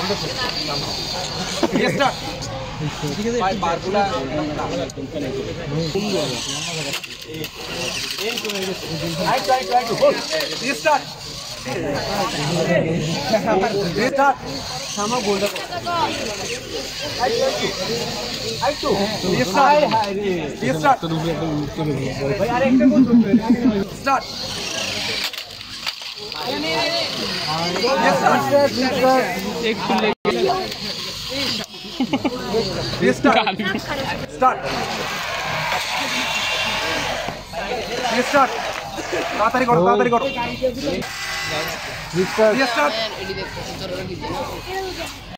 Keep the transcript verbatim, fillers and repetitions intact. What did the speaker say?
restart ভাই বারগুলা right right right hold restart restart সামা গোলটা right right to restart restart তো দুটো একটা উঠতে হবে ভাই আরেকটা গোল করতে স্টার্ট एक खुले स्टार्ट स्टार्ट स्टार्ट ताड़ाताड़ी करो ताड़ाताड़ी करो स्टार्ट